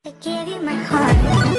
I gave you my heart.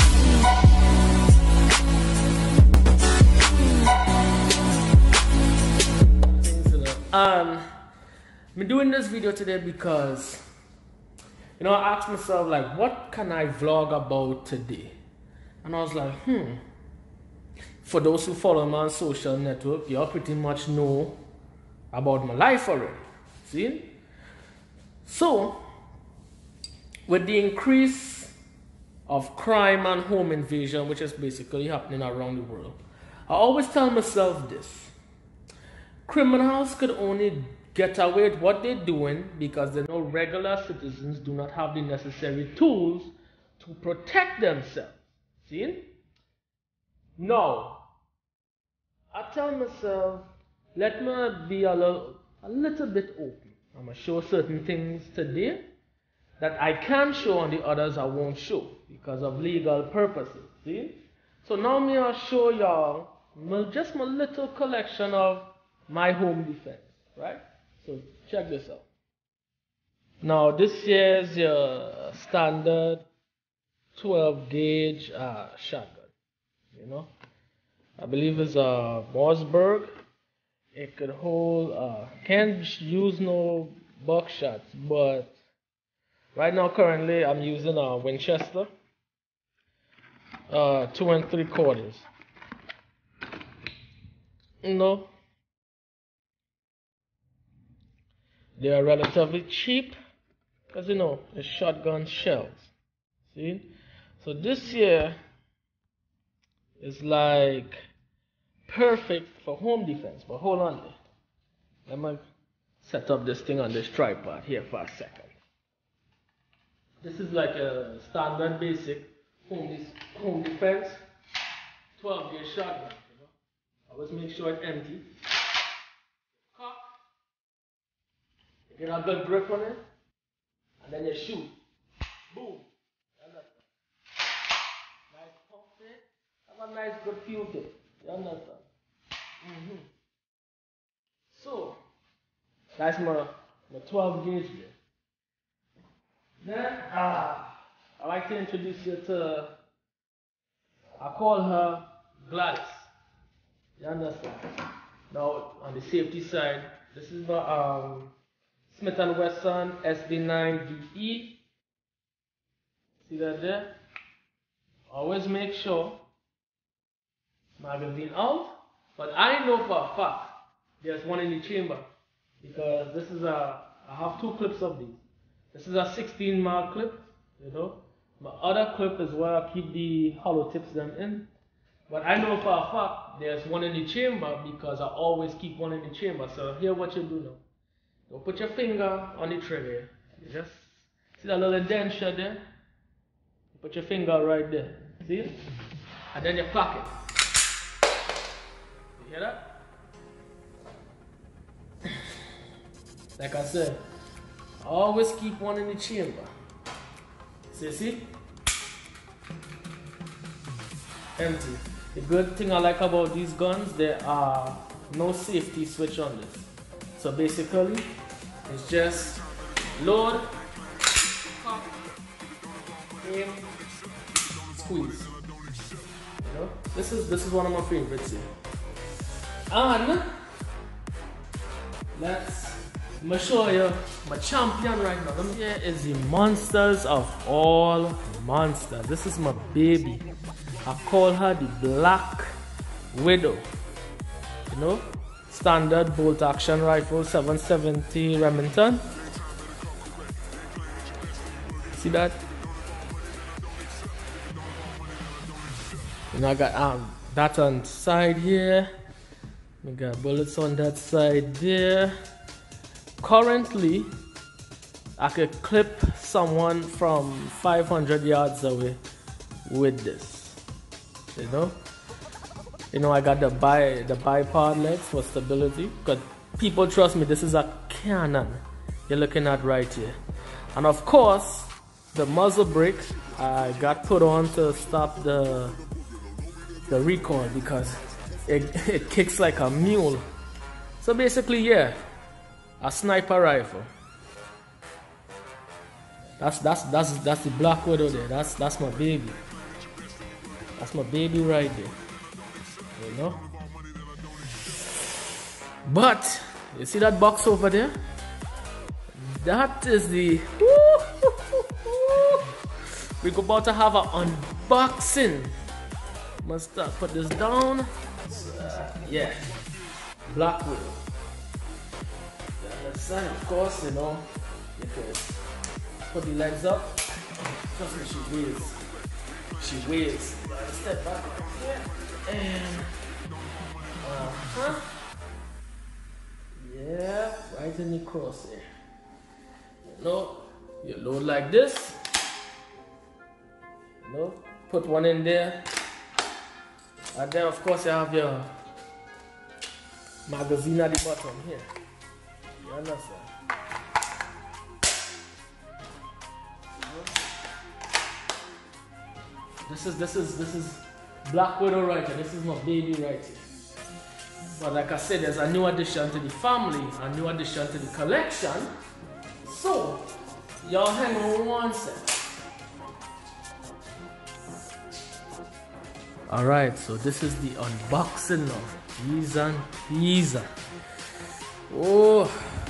I'm doing this video today because, I asked myself, like, what can I vlog about today? And I was like, for those who follow me on social network, you all pretty much know about my life already. See? So, with the increase of crime and home invasion, which is basically happening around the world, I always tell myself this: criminals could only get away with what they're doing because they know regular citizens do not have the necessary tools to protect themselves. See? Now, I tell myself, let me be a little bit open. I'm going to show certain things today that I can show and the others I won't show because of legal purposes. See? So now I'll show y'all just my little collection of my home defense, right? So check this out. Now this here is your standard 12 gauge shotgun. I believe it's a Mossberg. It could hold, can't use no buckshots, but right now currently I'm using a Winchester 2 3/4. They are relatively cheap because it's shotgun shells. See? So this here is like perfect for home defense. But hold on there. Let me set up this thing on this tripod here for a second. This is like a standard basic home defense 12 gauge shotgun. Always make sure it's empty. Cock. You get a good grip on it, and then you shoot. Boom. Nice pump it. Have a nice good feel to it. You understand? So, that's my 12 gauge there. Then, I like to introduce you to, I call her Gladys. You understand? Now, on the safety side, this is my Smith & Wesson SD9VE. See that there? Always make sure magazine out, but I know for a fact there's one in the chamber because I have two clips of these. This is a 16 mag clip, My other clip is where I keep the hollow tips them in. But I know for a fact there's one in the chamber because I always keep one in the chamber. So here what you do now. Don't put your finger on the trigger. You just see that little indentation there? You put your finger right there. See it? And then you cock it. You hear that? Like I said, I always keep one in the chamber. See? Empty. The good thing I like about these guns, there are no safety switch on this. So basically, it's just load, cock, aim, squeeze. This is one of my favorites here. And let me show you my champion right now. Here is the monsters of all monsters. This is my baby. I call her the Black Widow. Standard bolt action rifle 770 Remington. See that? I got that on the side here. We got bullets on that side there. Currently, I could clip someone from 500 yards away with this. I got the bipod legs for stability. Because people trust me, this is a cannon you're looking at right here. And of course, the muzzle brake I got put on to stop the recoil because it kicks like a mule. So basically, yeah, a sniper rifle. That's the Black Widow there. That's my baby. That's my baby right there. You know? But you see that box over there? That is the we're about to have an unboxing. Must put this down. Yeah. Black Widow. The other side, of course, you know, you can put the legs up. Trust me, she weighs. She weighs. Step back. Yeah. And yeah, right in the crosshair. You know, you load like this. You know, put one in there. And then of course you have your magazine at the bottom here. You understand? This is Black Widow right here. This is my baby right here. But like I said, there's a new addition to the family, a new addition to the collection. So y'all hang on one second. Alright, so this is the unboxing of Pizza. Oh,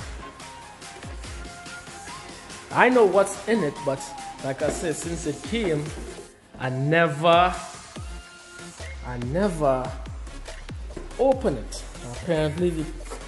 I know what's in it, but like I said, since it came, I never open it. Apparently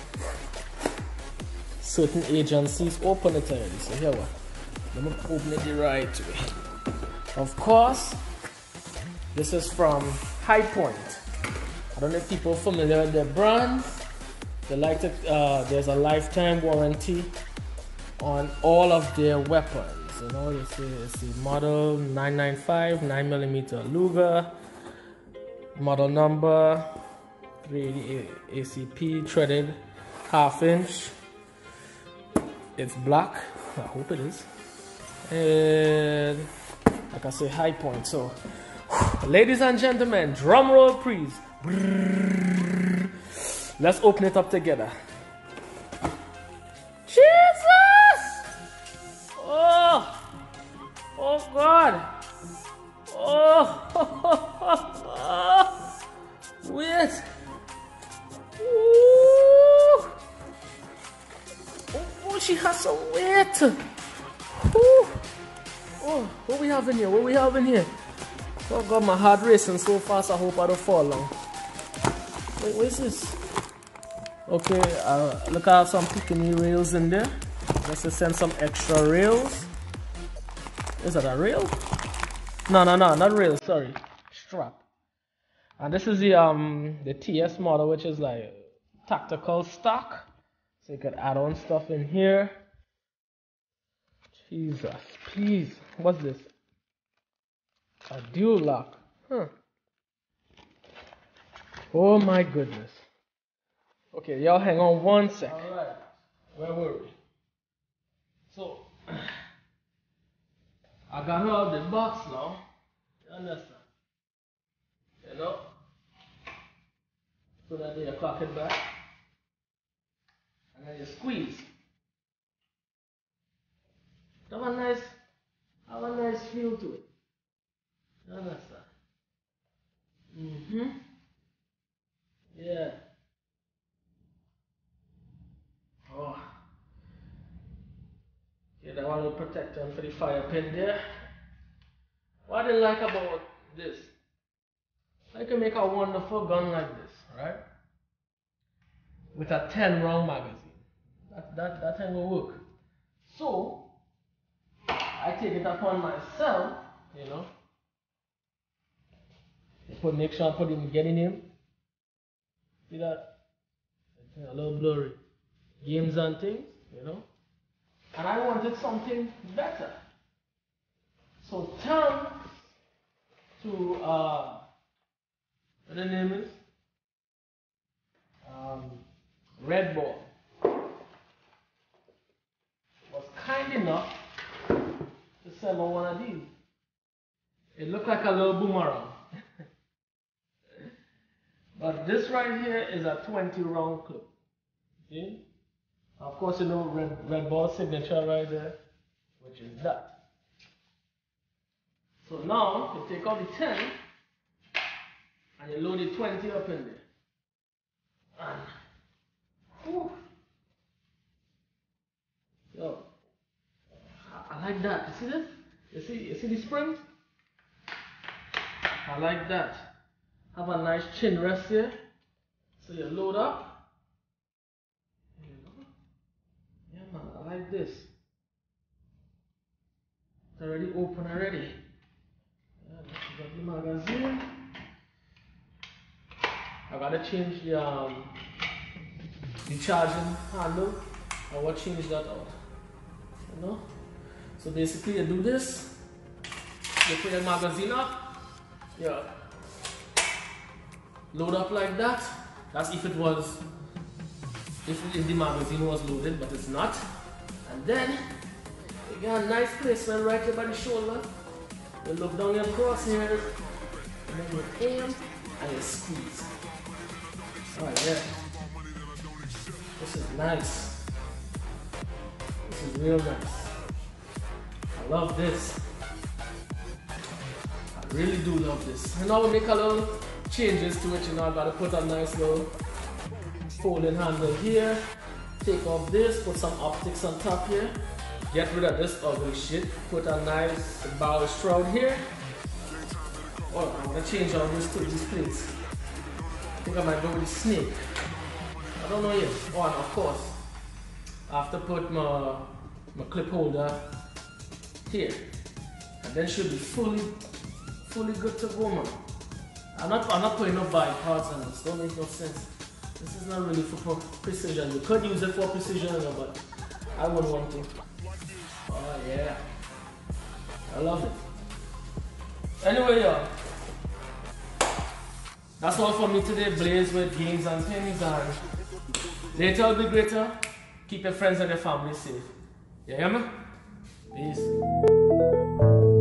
certain agencies open it already. So here what? Let me open it the right way. Of course, this is from High Point. I don't know if people are familiar with their brands. They like to there's a lifetime warranty on all of their weapons. You know, it's the model 995 9mm Luger, model number 380 ACP, threaded 1/2 inch. It's black. I hope it is. And like I say, High Point. So, ladies and gentlemen, drum roll please. Let's open it up together. Jesus! Oh God! Wait! Ooh. Oh, she has some weight. Ooh. Oh, what we have in here? What we have in here? Oh God, my heart racing so fast. I hope I don't fall down. Wait, what is this? Okay, look, I have some Picatinny rails in there. Let's just send some extra rails. Is that a rail? No, not rail. Sorry, strap. And this is the TS model, which is like tactical stock. So you could add on stuff in here. Jesus, please. What's this? A dual lock. Huh. Oh my goodness. Okay, y'all hang on one sec. Alright. Where were we? So I got her out of the box now. You understand? You know? So that you cock it back. And then you squeeze. Have a nice feel to it. You understand? Yeah. Oh. Yeah, that one will protect them for the fire pin there. What I like about this, I can make a wonderful gun like this, right? With a 10 round magazine. That thing will work. So I take it upon myself, you know. Make sure I put him getting him. See that? It's a little blurry. Games and things, you know. And I wanted something better. So thanks to what the name is? Red Ball was kind enough to send me one of these. It looked like a little boomerang. But this right here is a 20 round clip. See? Of course, you know Red Ball signature right there, which is that. So now you take out the 10 and you load the 20 up in there. And whew, yo, I like that. You see this? You see the spring? I like that. Have a nice chin rest here. So you load up. Yeah man, I like this. It's already open already. Yeah, got the magazine. I gotta change the charging handle. I will change that out. You know? So basically you do this. You put your magazine up. Yeah. Load up like that. That's if the magazine was loaded, but it's not. And then you got a nice placement right here by the shoulder. You look down your crosshairs, and then you aim and you squeeze. Oh yeah. This is nice. This is real nice. I love this. I really do love this. And now we make a little changes to it. You know, I gotta put a nice little folding handle here. Take off this, put some optics on top here. Get rid of this ugly shit. Put a nice bow shroud here. Oh, I'm gonna change all these plates. I think I might go with the snake. I don't know yet. Oh, and of course, I have to put my clip holder here. And then should be fully good to go, man. I'm not putting no bike parts on this. Don't make no sense. This is not really for precision. You could use it for precision, but I wouldn't want to. Oh yeah, I love it. Anyway, y'all, that's all for me today. Blaze with gains and pennies, and later will be greater. Keep your friends and your family safe. You hear me? Peace.